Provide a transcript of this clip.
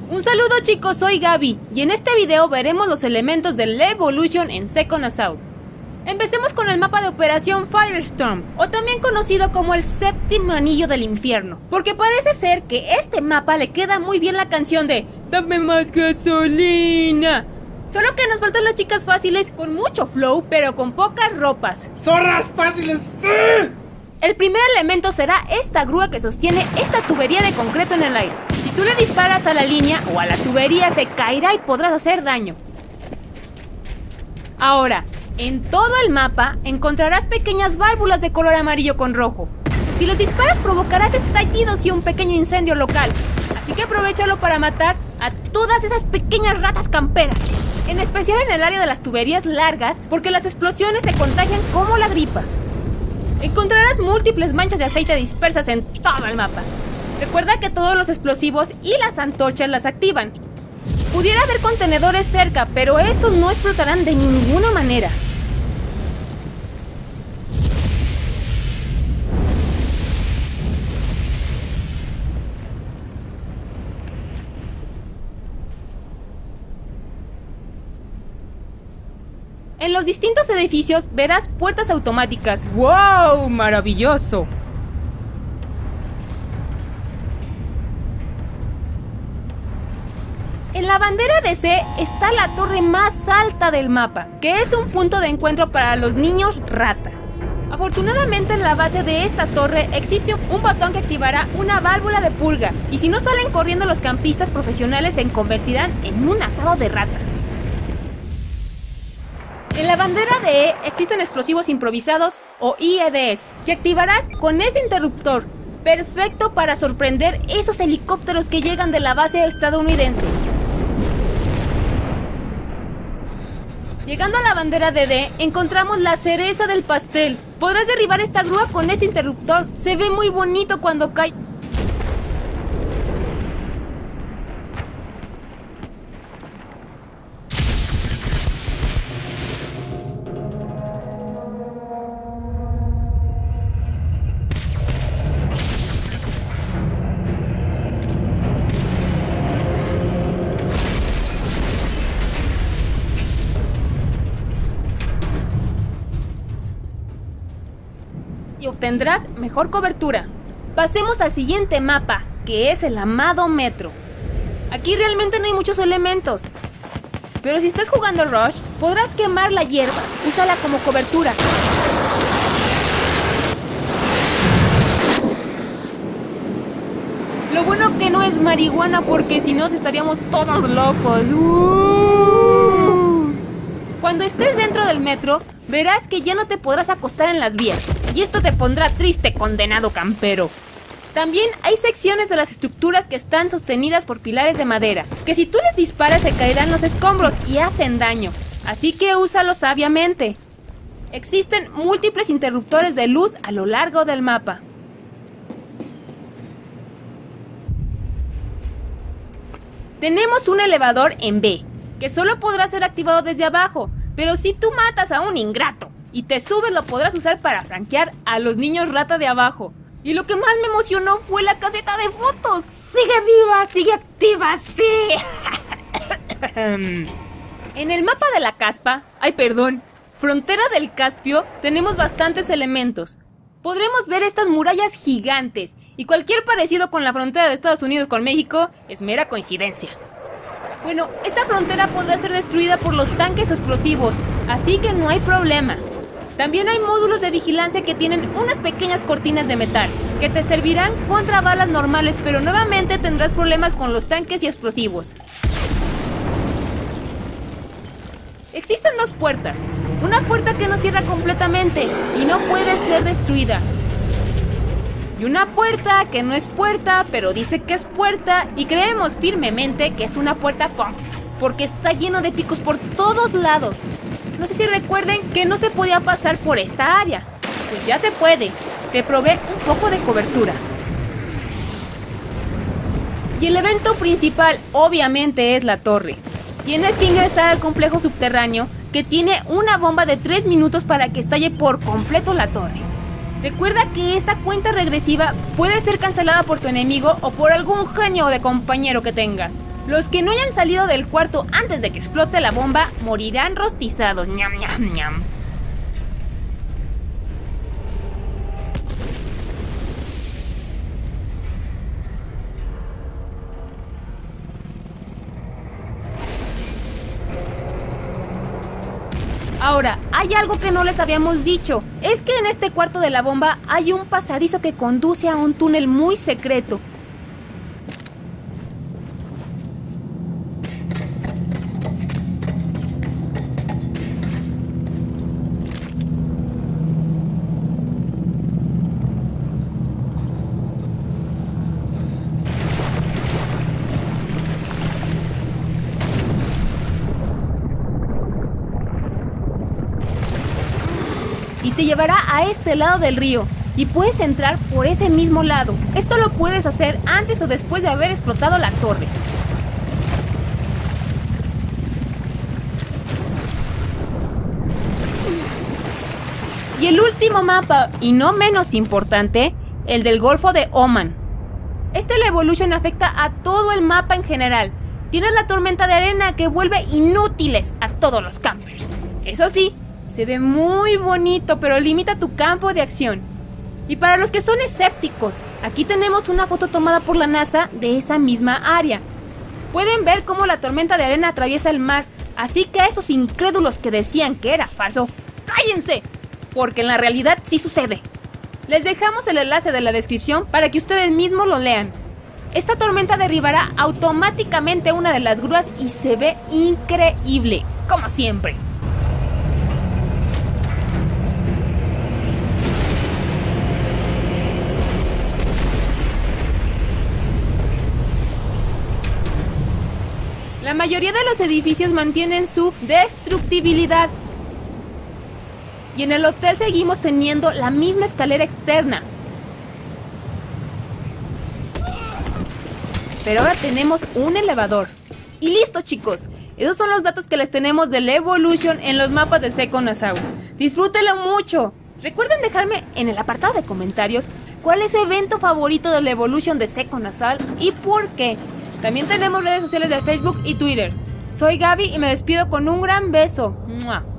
Un saludo chicos, soy Gaby y en este video veremos los elementos del Evolution en Second Assault. Empecemos con el mapa de operación Firestorm, o también conocido como el séptimo anillo del infierno, porque parece ser que este mapa le queda muy bien la canción de "Dame más gasolina". Solo que nos faltan las chicas fáciles con mucho flow, pero con pocas ropas. ¡Zorras fáciles! ¡Sí! El primer elemento será esta grúa que sostiene esta tubería de concreto en el aire. Si tú le disparas a la línea o a la tubería, se caerá y podrás hacer daño. Ahora, en todo el mapa encontrarás pequeñas válvulas de color amarillo con rojo. Si les disparas provocarás estallidos y un pequeño incendio local, así que aprovéchalo para matar a todas esas pequeñas ratas camperas. En especial en el área de las tuberías largas, porque las explosiones se contagian como la gripa. Encontrarás múltiples manchas de aceite dispersas en todo el mapa. Recuerda que todos los explosivos y las antorchas las activan. Pudiera haber contenedores cerca, pero estos no explotarán de ninguna manera. En los distintos edificios verás puertas automáticas. ¡Wow! ¡Maravilloso! En la bandera DC está la torre más alta del mapa, que es un punto de encuentro para los niños rata. Afortunadamente en la base de esta torre existe un botón que activará una válvula de purga, y si no salen corriendo los campistas profesionales se convertirán en un asado de rata. En la bandera de E existen explosivos improvisados o IEDs, que activarás con este interruptor, perfecto para sorprender esos helicópteros que llegan de la base estadounidense. Llegando a la bandera de D, encontramos la cereza del pastel. Podrás derribar esta grúa con este interruptor, se ve muy bonito cuando cae. Y obtendrás mejor cobertura. Pasemos al siguiente mapa, que es el amado Metro. Aquí realmente no hay muchos elementos, pero si estás jugando Rush, podrás quemar la hierba. Úsala como cobertura. Lo bueno que no es marihuana, porque si no estaríamos todos locos. Cuando estés dentro del metro, verás que ya no te podrás acostar en las vías, y esto te pondrá triste, condenado campero. También hay secciones de las estructuras que están sostenidas por pilares de madera, que si tú les disparas se caerán los escombros y hacen daño, así que úsalos sabiamente. Existen múltiples interruptores de luz a lo largo del mapa. Tenemos un elevador en B, que solo podrá ser activado desde abajo, pero si tú matas a un ingrato y te subes lo podrás usar para franquear a los niños rata de abajo. Y lo que más me emocionó fue la caseta de fotos. ¡Sigue viva! ¡Sigue activa! ¡Sí! En el mapa de la frontera del Caspio, tenemos bastantes elementos. Podremos ver estas murallas gigantes, y cualquier parecido con la frontera de Estados Unidos con México es mera coincidencia. Bueno, esta frontera podrá ser destruida por los tanques o explosivos, así que no hay problema. También hay módulos de vigilancia que tienen unas pequeñas cortinas de metal, que te servirán contra balas normales, pero nuevamente tendrás problemas con los tanques y explosivos. Existen dos puertas, una puerta que no cierra completamente y no puede ser destruida, y una puerta que no es puerta, pero dice que es puerta, y creemos firmemente que es una puerta punk, porque está lleno de picos por todos lados. No sé si recuerden que no se podía pasar por esta área. Pues ya se puede. Te probé un poco de cobertura. Y el evento principal obviamente es la torre. Tienes que ingresar al complejo subterráneo, que tiene una bomba de 3 minutos para que estalle por completo la torre. Recuerda que esta cuenta regresiva puede ser cancelada por tu enemigo o por algún genio de compañero que tengas. Los que no hayan salido del cuarto antes de que explote la bomba morirán rostizados. Ñam, ñam, ñam. Ahora, hay algo que no les habíamos dicho. Es que en este cuarto de la bomba hay un pasadizo que conduce a un túnel muy secreto. Y te llevará a este lado del río y puedes entrar por ese mismo lado. Esto lo puedes hacer antes o después de haber explotado la torre. Y el último mapa, y no menos importante, el del Golfo de Oman. Este Levolution afecta a todo el mapa en general. Tienes la tormenta de arena que vuelve inútiles a todos los campers. Eso sí, se ve muy bonito, pero limita tu campo de acción. Y para los que son escépticos, aquí tenemos una foto tomada por la NASA de esa misma área. Pueden ver cómo la tormenta de arena atraviesa el mar, así que a esos incrédulos que decían que era falso, ¡cállense! Porque en la realidad sí sucede. Les dejamos el enlace de la descripción para que ustedes mismos lo lean. Esta tormenta derribará automáticamente una de las grúas y se ve increíble, como siempre. La mayoría de los edificios mantienen su destructibilidad. Y en el hotel seguimos teniendo la misma escalera externa. Pero ahora tenemos un elevador. Y listo, chicos. Esos son los datos que les tenemos del Levolution en los mapas de Second Assault. Disfrútenlo mucho. Recuerden dejarme en el apartado de comentarios cuál es su evento favorito del Levolution de Second Assault y por qué. También tenemos redes sociales de Facebook y Twitter. Soy Gaby y me despido con un gran beso. ¡Mua!